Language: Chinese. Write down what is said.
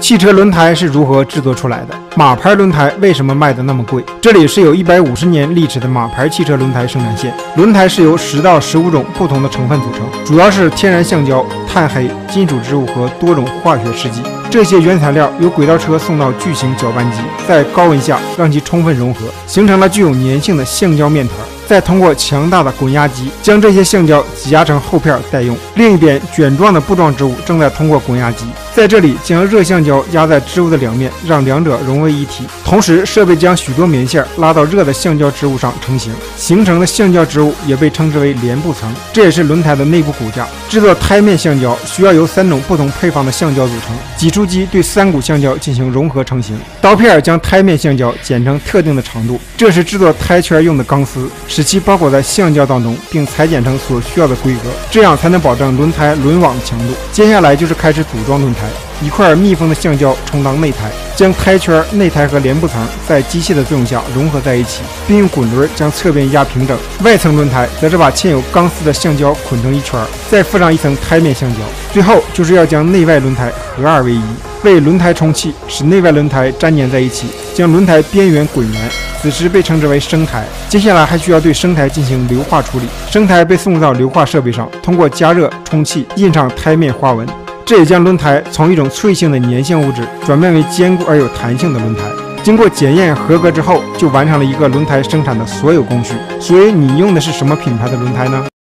汽车轮胎是如何制作出来的？马牌轮胎为什么卖得那么贵？这里是有150年历史的马牌汽车轮胎生产线。轮胎是由10到15种不同的成分组成，主要是天然橡胶、碳黑、金属织物和多种化学试剂。这些原材料由轨道车送到巨型搅拌机，在高温下让其充分融合，形成了具有粘性的橡胶面团。再通过强大的滚压机将这些橡胶挤压成厚片待用。另一边，卷状的布状织物正在通过滚压机在这里将热橡胶压在织物的两面，让两者融为一体。同时，设备将许多棉线拉到热的橡胶织物上成型，形成的橡胶织物也被称之为连布层，这也是轮胎的内部骨架。制作胎面橡胶需要由3种不同配方的橡胶组成，挤出机对3股橡胶进行融合成型，刀片将胎面橡胶剪成特定的长度，这是制作胎圈用的钢丝，使其包裹在橡胶当中，并裁剪成所需要的规格，这样才能保证轮胎轮网的强度。接下来就是开始组装轮胎，一块密封的橡胶充当内胎，将胎圈、内胎和连布层在机械的作用下融合在一起，并用滚轮将侧边压平整。外层轮胎则是把嵌有钢丝的橡胶捆成一圈，再附上一层胎面橡胶。最后就是要将内外轮胎合二为一，为轮胎充气，使内外轮胎粘连在一起，将轮胎边缘滚圆，此时被称之为生胎。接下来还需要对生胎进行硫化处理，生胎被送到硫化设备上，通过加热、充气印上胎面花纹，这也将轮胎从一种脆性的粘性物质转变为坚固而有弹性的轮胎。经过检验合格之后，就完成了一个轮胎生产的所有工序。所以你用的是什么品牌的轮胎呢？